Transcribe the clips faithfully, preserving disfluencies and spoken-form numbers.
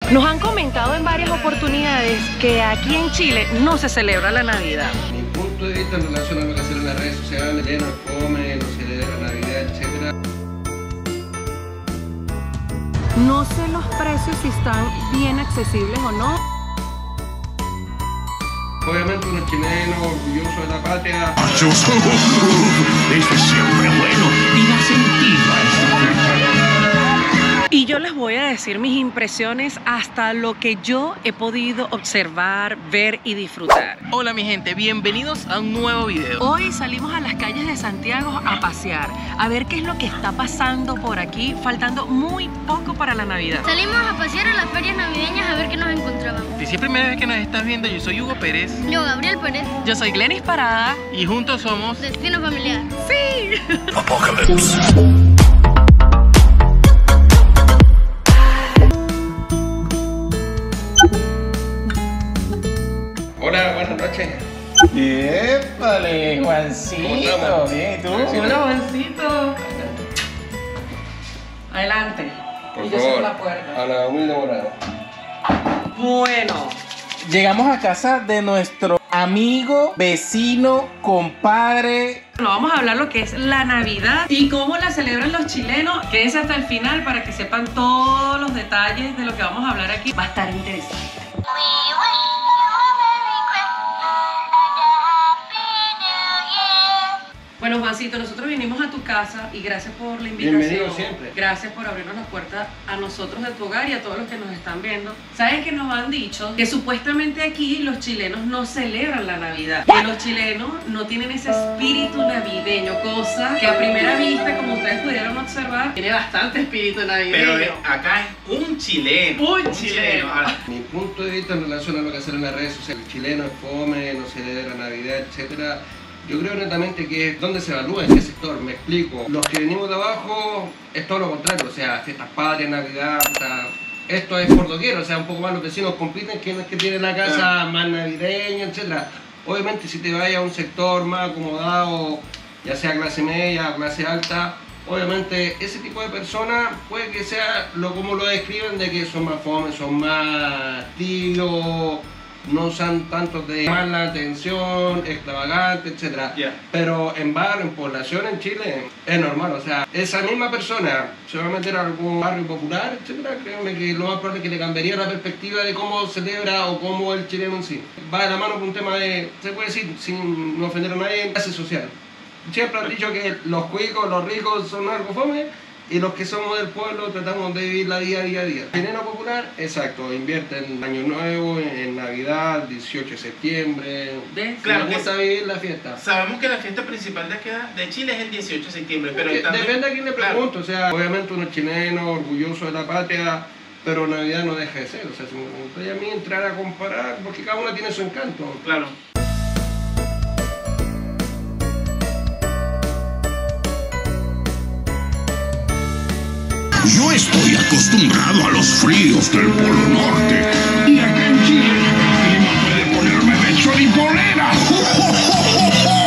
Nos han comentado en varias oportunidades que aquí en Chile no se celebra la Navidad. Mi punto de vista en relación a lo que hacen en las redes sociales, lleno de fome, no se celebra la Navidad, etcétera. No sé los precios si están bien accesibles o no. Obviamente unos chilenos orgullosos de la patria. Esto es siempre bueno y da sentido a esto. Y yo les voy a decir mis impresiones hasta lo que yo he podido observar, ver y disfrutar. Hola mi gente, bienvenidos a un nuevo video. Hoy salimos a las calles de Santiago a pasear, a ver qué es lo que está pasando por aquí, faltando muy poco para la Navidad. Salimos a pasear a las ferias navideñas a ver qué nos encontrábamos. Si es la primera vez que nos estás viendo, yo soy Hugo Pérez. Yo, Gabriel Pérez. Yo soy Glenis Parada. Y juntos somos Destino Familiar. ¡Sí! Apocalypse. Hola, buenas noches. ¡Épale, Juancito! Bien, ¿y tú? Hola, Juancito. Adelante. Por y yo favor, cierro la puerta. a la humilde morada. Bueno, Llegamos a casa de nuestro amigo, vecino, compadre. bueno, vamos a hablar lo que es la Navidad y cómo la celebran los chilenos. Quédense hasta el final para que sepan todos los detalles de lo que vamos a hablar aquí. Va a estar interesante. Bueno, Juancito, nosotros vinimos a tu casa y gracias por la invitación. Bienvenido siempre. Gracias por abrirnos las puertas a nosotros de tu hogar y a todos los que nos están viendo. ¿Sabes que nos han dicho? Que supuestamente aquí los chilenos no celebran la Navidad. Que los chilenos no tienen ese espíritu navideño, cosa que a primera vista, como ustedes pudieron observar, tiene bastante espíritu navideño. Pero eh, acá es un chileno. Un chileno. Ahora, Mi punto de vista en relación a lo que hacen en las redes sociales, el chileno es fome, no celebra Navidad, etcétera. Yo creo netamente que es donde se evalúa, en qué sector, me explico. Los que venimos de abajo es todo lo contrario, o sea, fiestas patrias, Navidad, o sea, esto es por doquier, o sea, un poco más los vecinos compiten quién es que tiene la casa más navideña, etcétera. Obviamente si te vayas a un sector más acomodado, ya sea clase media o clase alta, obviamente ese tipo de personas puede que sea lo como lo describen, de que son más fome, son más tibios, no son tantos de mala atención, extravagante, etcétera. Yeah. Pero en barrio, en población en Chile es normal, o sea, esa misma persona se va a meter a algún barrio popular, etcétera, créanme que lo más probable es que le cambiaría la perspectiva de cómo celebra o cómo el chileno en sí. Va de la mano con un tema de, se puede decir, sin no ofender a nadie, clase social. Siempre han dicho que los cuicos, los ricos son algo fome, y los que somos del pueblo tratamos de vivir la día a día a día. Chileno popular, exacto, invierte en Año Nuevo, en Navidad, dieciocho de septiembre. ¿Ves? Claro Me que gusta vivir la fiesta. sabemos que la fiesta principal de, aquí, de Chile es el dieciocho de septiembre, pero Que también, depende a quién le claro, pregunto, o sea, obviamente uno es chileno, orgulloso de la patria, pero Navidad no deja de ser, o sea, si me gustaría a mí entrar a comparar, porque cada uno tiene su encanto. claro. Yo estoy acostumbrado a los fríos del Polo Norte. Y acá en Chile el clima puede ponerme de choripolera. ¡Jo, jo, jo, jo, jo!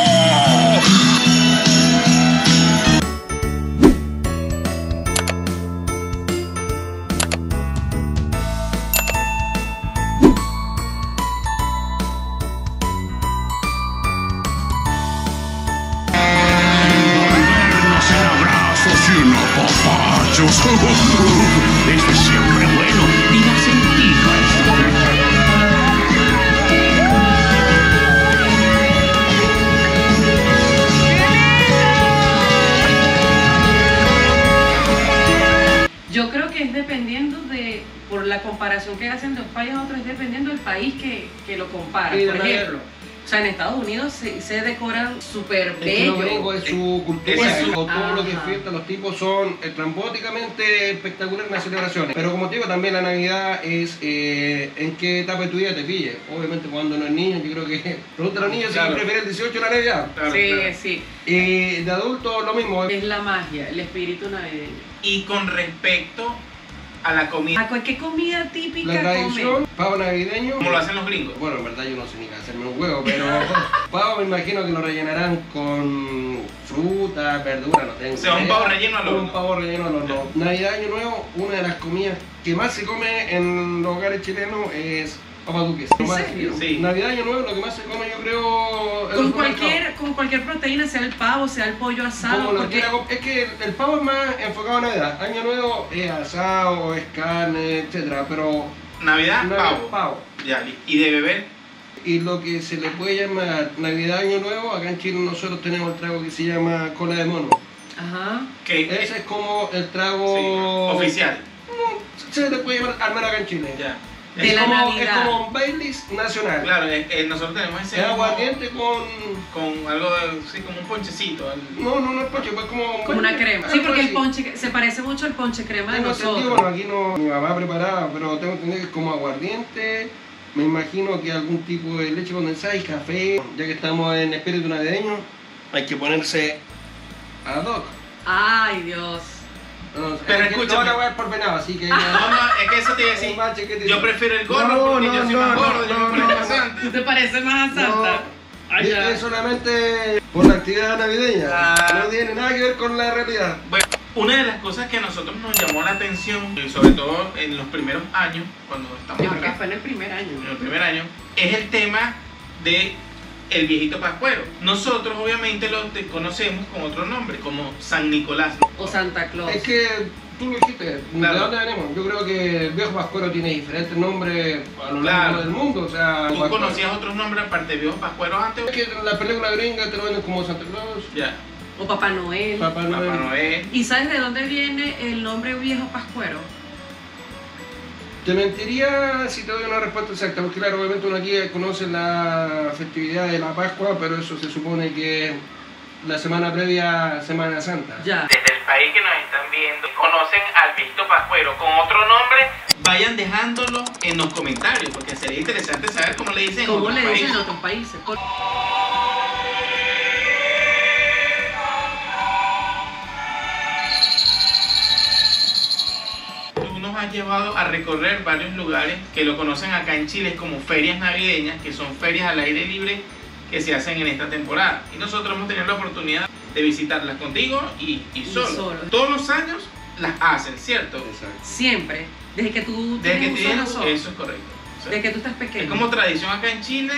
Darnos en abrazos y en apapachos. Esto es siempre bueno y da sentido a esto. Yo creo que es dependiendo de, por la comparación que hacen de un país a otro, es dependiendo del país que, que lo compara. Sí, Por de manera- ejemplo, o sea, en Estados Unidos se, se decoran súper Es que los bello. gringos es su cultura, Es su- o todo lo que es Ajá. fiesta, los tipos son estrambóticamente espectaculares en las celebraciones. Pero como te digo, también la Navidad es eh, en qué etapa de tu vida te pille. Obviamente cuando no es niño, yo creo que pregunta a los niños Claro. si prefieren el dieciocho o la Navidad. Claro, Sí, claro. sí. Y de adulto lo mismo. Es la magia, el espíritu navideño. Y con respecto a la comida. ¿A qué comida típica La tradición, comen? pavo navideño. Como lo hacen los gringos. Bueno, en verdad yo no sé ni qué hacerme un huevo, pero pavo me imagino que lo rellenarán con fruta, verdura, no tengo O sea, un idea. pavo relleno al horno. Un pavo relleno al horno. Navidad, Año Nuevo, una de las comidas que más se come en los hogares chilenos es papas duques. ¿En Lo más- serio? Sí. Navidad, Año Nuevo, lo que más se come yo creo... es Con el cualquier, con cualquier proteína, sea el pavo, sea el pollo asado. Como lo porque quiera com- es que el, el pavo es más enfocado a Navidad. Año Nuevo es asado, es carne, etcétera, pero Navidad, Navidad, pavo. pavo. Ya, li- y de beber, Y lo que se le puede llamar Navidad, Año Nuevo, acá en Chile nosotros tenemos el trago que se llama cola de mono. Ajá. que Ese es como el sí, trago oficial. Se le puede llamar al menos acá en Chile. Ya. De Es la como, Navidad. es como un Baileys nacional. Claro, eh, eh, nosotros tenemos ese Es mismo- aguardiente con... con algo de, sí, como un ponchecito. al- No, no, no es ponche, pues como... Como una crema. Sí, algo porque el así. ponche se parece mucho al ponche crema de Tengo entendido, nosotros. bueno, aquí no, mi mamá preparaba, pero tengo entendido que es como aguardiente, me imagino que algún tipo de leche condensada y café, ya que estamos en espíritu navideño, hay que ponerse ad hoc. Ay, Dios. No, Pero es que escúchame. no la voy a dar por venado, así que... No, no, es que eso te iba a decir. Un bache que te- Yo prefiero el gorro No, porque no, yo soy no, más no, gordo, yo no, me pongo no, pasante. ¿Tú te pareces más a Santa? Ay, es, ya. es solamente por la actividad navideña, Ah. no tiene nada que ver con la realidad. Bueno, una de las cosas que a nosotros nos llamó la atención, y sobre todo en los primeros años, cuando estamos Yo creo que acá, fue en el primer en año. el primer año, es el tema de el viejito pascuero. Nosotros obviamente lo te- conocemos con otro nombre, como San Nicolás. O Santa Claus. Es que tú lo dijiste, Claro. ¿de dónde venimos? Yo creo que el viejo pascuero tiene diferentes nombres a lo largo Claro. del mundo, o sea... ¿Tú pascuero. conocías otros nombres aparte de viejos pascueros antes? Es que en la película gringa te lo venden como Santa Claus, Ya, O Papá Noel. Papá Noel. Papá Noel. ¿Y sabes de dónde viene el nombre viejo pascuero? Te mentiría si te doy una respuesta exacta, porque claro, obviamente uno aquí conoce la festividad de la Pascua, pero eso se supone que es la semana previa a Semana Santa. Ya. Desde el país que nos están viendo, conocen al viejito pascuero con otro nombre, vayan dejándolo en los comentarios, porque sería interesante saber cómo le dicen en ¿Cómo otros le dicen países. en otros países? Por- Tú nos has llevado a recorrer varios lugares que lo conocen acá en Chile como ferias navideñas, que son ferias al aire libre que se hacen en esta temporada. Y nosotros hemos tenido la oportunidad de visitarlas contigo y, y solo. solo. Todos los años las hacen, ¿cierto? Exacto. Siempre. Desde que tú Desde que tienes uso de tienes, razón. eso es correcto. O sea, Desde que tú estás pequeño. es como tradición acá en Chile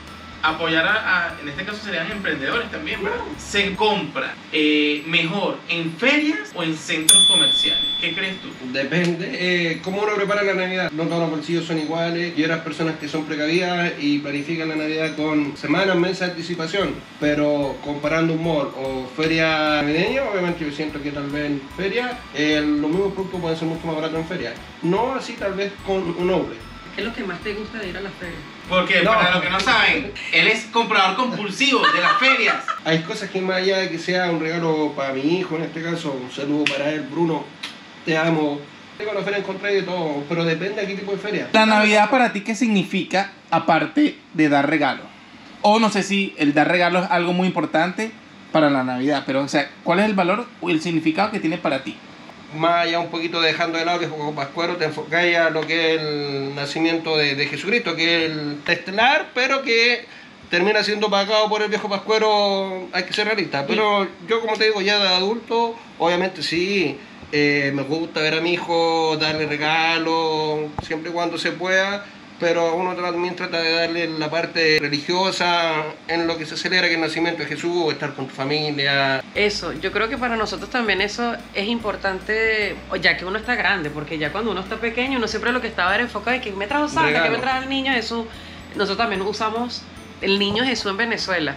apoyar a, a- en este caso serían emprendedores también, ¿verdad? Se compra eh, mejor en ferias o en centros comerciales. ¿Qué crees tú? Depende, eh, cómo uno prepara la Navidad. No todos los bolsillos son iguales y hay otras personas que son precavidas y planifican la Navidad con semanas, meses de anticipación. Pero comparando un mall o feria navideña, obviamente yo siento que tal vez en feria eh, los mismos productos pueden ser mucho más baratos en feria. No así tal vez con un noble. ¿Qué es lo que más te gusta de ir a las ferias? Porque No. para los que no saben, él es comprador compulsivo de las ferias. Hay cosas que más allá de que sea un regalo para mi hijo, en este caso, un saludo para él, Bruno, te amo. Tengo la feria encontré de todo, pero depende de qué tipo de feria. La Navidad para ti, ¿qué significa aparte de dar regalo? O no sé si el dar regalo es algo muy importante para la Navidad, pero o sea, ¿cuál es el valor o el significado que tiene para ti? Más allá un poquito dejando de lado el viejo pascuero, te enfocáis a lo que es el nacimiento de, de Jesucristo, que es el estelar, pero que termina siendo pagado por el viejo pascuero, hay que ser realista. Pero yo, como te digo, ya de adulto, obviamente sí, eh, me gusta ver a mi hijo, darle regalos, siempre y cuando se pueda, pero uno también trata de darle la parte religiosa en lo que se celebra, que es el nacimiento de Jesús, estar con tu familia. Eso, yo creo que para nosotros también eso es importante, ya que uno está grande, porque ya cuando uno está pequeño, uno siempre lo que estaba era enfocado en que me trajo Santa, Regalo. que me trajo el niño Jesús. Nosotros también usamos el niño Jesús en Venezuela.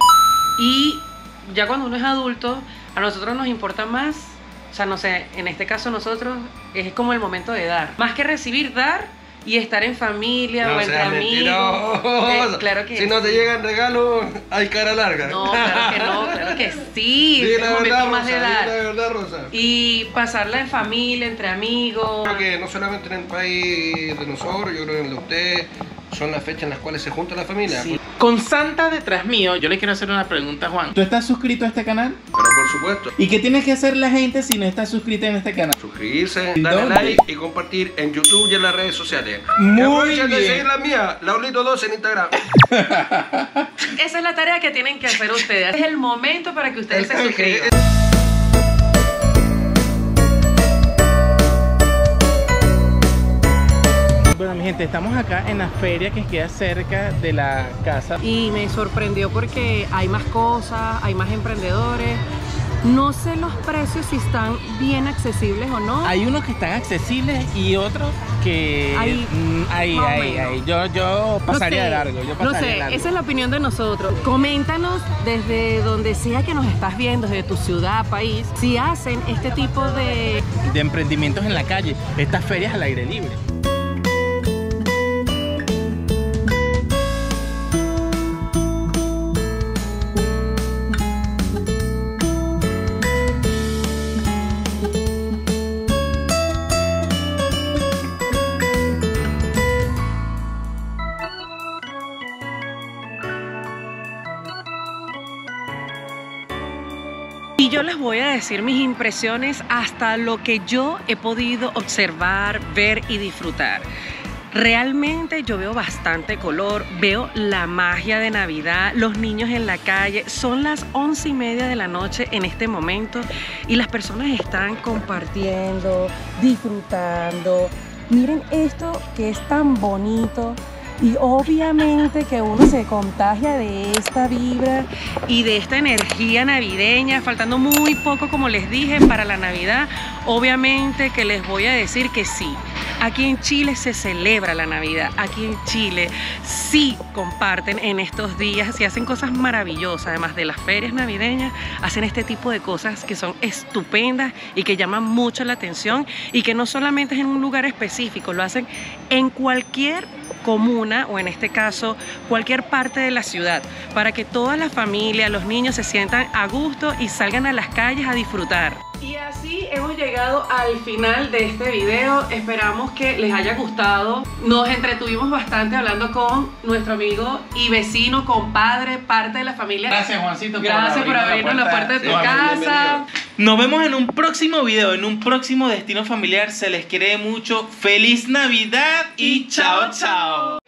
Y ya cuando uno es adulto, a nosotros nos importa más, o sea, no sé, en este caso nosotros es como el momento de dar. Más que recibir, dar y estar en familia No o entre seas amigos. mentiroso. Eh, claro que Si no te sí. llegan regalos, hay cara larga. No, claro que no, claro que sí. Di Es la el momento verdad, más Rosa, de di dar. la verdad, Rosa. Y pasarla en familia, entre amigos. Creo que no solamente en el país de nosotros, yo creo que en el de ustedes, son las fechas en las cuales se junta la familia. Sí. Con Santa detrás mío, yo le quiero hacer una pregunta a Juan. ¿Tú estás suscrito a este canal? Pero por supuesto, ¿Y qué tiene que hacer la gente si no está suscrita en este canal? suscribirse, ¿Y darle dónde? like y compartir en YouTube y en las redes sociales. Muy Y aprovechen de bien. seguir la mía, Laulito dos en Instagram. Esa es la tarea que tienen que hacer ustedes. Es el momento para que ustedes se suscriban. Bueno, mi gente, estamos acá en la feria que queda cerca de la casa. Y me sorprendió porque hay más cosas, hay más emprendedores. No sé los precios si están bien accesibles o no. Hay unos que están accesibles y otros que... Hay- mm, ahí, más o ahí, menos. ahí. Yo, yo No pasaría sé, de largo. Yo pasaría no sé, de largo. esa es la opinión de nosotros. Coméntanos desde donde sea que nos estás viendo, desde tu ciudad, país, si hacen este tipo de... De emprendimientos en la calle. Estas ferias al aire libre. Y yo les voy a decir mis impresiones hasta lo que yo he podido observar, ver y disfrutar. Realmente yo veo bastante color, veo la magia de Navidad, los niños en la calle. Son las once y media de la noche en este momento y las personas están compartiendo, disfrutando. Miren esto que es tan bonito. Y obviamente que uno se contagia de esta vibra y de esta energía navideña, faltando muy poco, como les dije, para la Navidad. Obviamente que les voy a decir que sí, aquí en Chile se celebra la Navidad, aquí en Chile sí comparten en estos días y hacen cosas maravillosas. Además de las ferias navideñas, hacen este tipo de cosas que son estupendas y que llaman mucho la atención, y que no solamente es en un lugar específico, lo hacen en cualquier comuna, o en este caso cualquier parte de la ciudad, para que toda la familia, los niños se sientan a gusto y salgan a las calles a disfrutar. Y así hemos llegado al final de este video. Esperamos que les haya gustado. Nos entretuvimos bastante hablando con nuestro amigo y vecino, compadre, parte de la familia. Gracias, Juancito. por Gracias por abrirnos la puerta de tu Sí, casa. bienvenido. Nos vemos en un próximo video, en un próximo Destino Familiar. Se les quiere mucho. ¡Feliz Navidad y chao, chao!